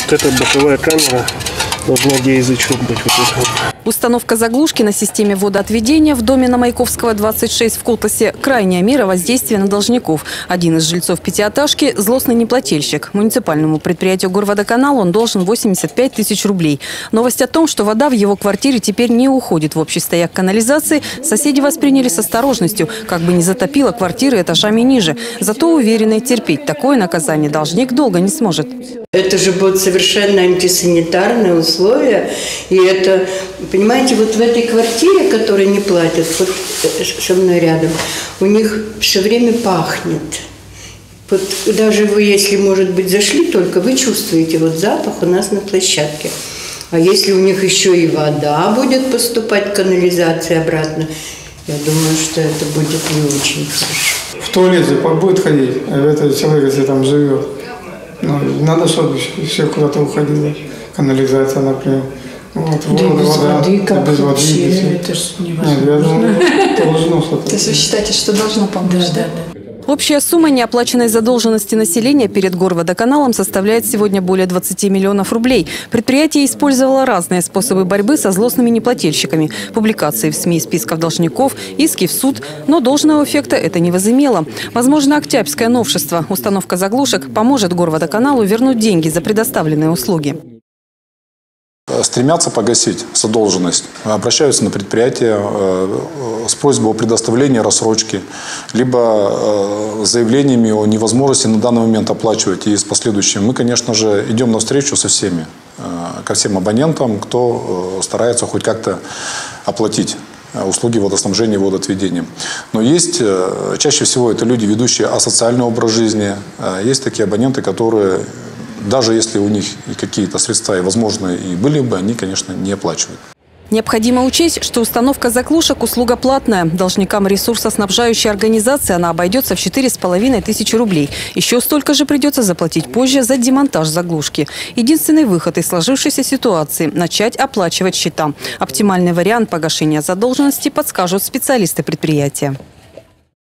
Вот эта боковая камера должна, где язычок быть. Вот это. Установка заглушки на системе водоотведения в доме на Маяковского, 26 в Колтасе – крайняя мера воздействия на должников. Один из жильцов пятиэтажки – злостный неплательщик. Муниципальному предприятию «Горводоканал» он должен 85 тысяч рублей. Новость о том, что вода в его квартире теперь не уходит в общий стояк канализации, соседи восприняли с осторожностью, как бы не затопило квартиры этажами ниже. Зато уверены, терпеть такое наказание должник долго не сможет. Это же будут совершенно антисанитарные условия. И это, понимаете, вот в этой квартире, которой не платят, вот со мной рядом, у них все время пахнет. Вот даже вы, если, может быть, зашли только, вы чувствуете вот запах у нас на площадке. А если у них еще и вода будет поступать, канализация обратно, я думаю, что это будет не очень хорошо. В туалет будет ходить, а этот человек, если там живет. Ну, надо, чтобы все куда-то уходило. Канализация, например. Вот, да вода, без воды, как без воды, вообще, это же невозможно. Нет, я думаю, должно что-то. То есть вы считаете, что должно помочь? Да. Общая сумма неоплаченной задолженности населения перед Горводоканалом составляет сегодня более 20 миллионов рублей. Предприятие использовало разные способы борьбы со злостными неплательщиками. Публикации в СМИ списков должников, иски в суд. Но должного эффекта это не возымело. Возможно, октябрьское новшество – установка заглушек – поможет Горводоканалу вернуть деньги за предоставленные услуги. Стремятся погасить задолженность, обращаются на предприятие с просьбой о предоставлении рассрочки, либо с заявлениями о невозможности на данный момент оплачивать и с последующим. Мы, конечно же, идем навстречу со всеми, ко всем абонентам, кто старается хоть как-то оплатить услуги водоснабжения и водоотведения. Но есть, чаще всего это люди, ведущие асоциальный образ жизни, есть такие абоненты, которые... Даже если у них и какие-то средства и, возможно, и были бы, они, конечно, не оплачивают. Необходимо учесть, что установка заглушек – услуга платная. Должникам ресурсоснабжающей организации она обойдется в 4,5 тысячи рублей. Еще столько же придется заплатить позже за демонтаж заглушки. Единственный выход из сложившейся ситуации – начать оплачивать счета. Оптимальный вариант погашения задолженности подскажут специалисты предприятия.